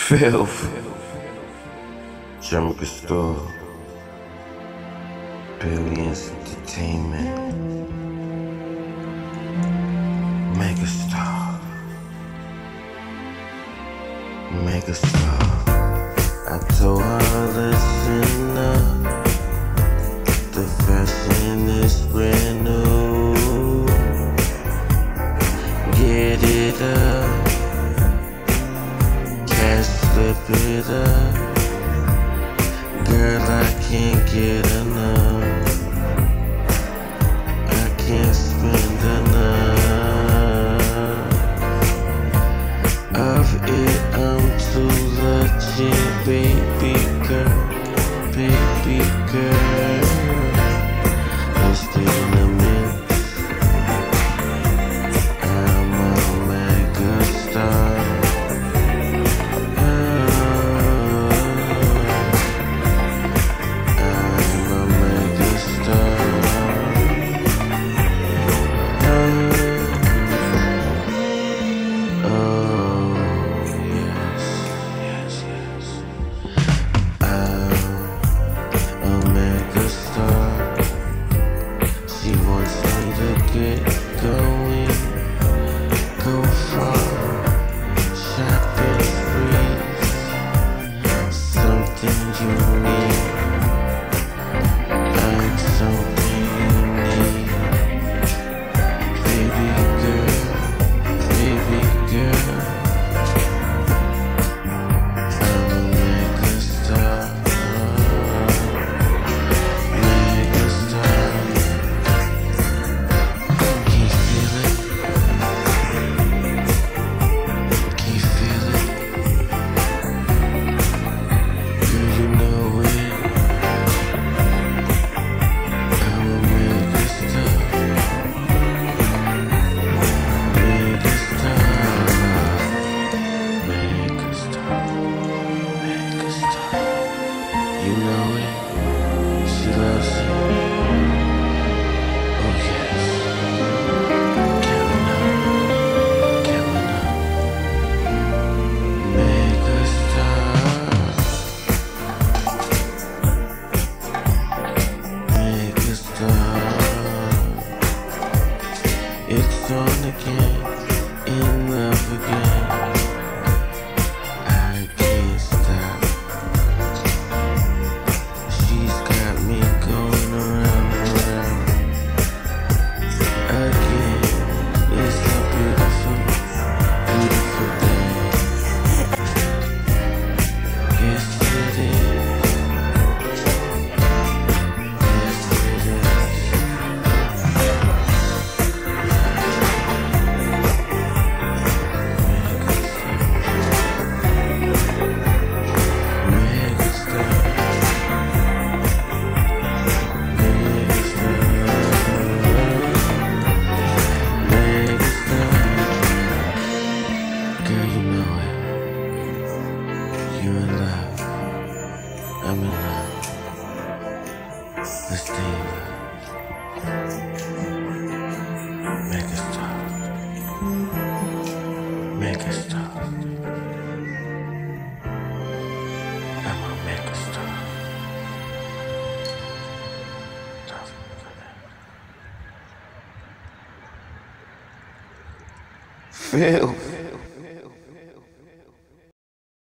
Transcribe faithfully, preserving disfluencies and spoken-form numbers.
Filth. Jamaica Store. Billions Entertainment. Megastar. Megastar. I told her, listen up. The fashion is brand new. Get it up. Cash slip it up. Girl, I can't get enough. I can't spend enough of it. I'm too legit, baby girl, baby girl. Let's stay in the mix. I'm a mega star. Get going, go far, shopping free, something you need, like something you need, baby girl, baby girl, I'm a mega star, mega star. You know it, she loves you. Oh yes, Carolina, Carolina, Megastar, Megastar. It's on again, in love again. I can't stop. She's got me going around and around. Again, it's a beautiful, beautiful day. Yes, it is. Yes, it is. You're in love. I'm in love. Let's stay in love. Megastar. Megastar. I'm a megastar. Love you for that. Phil.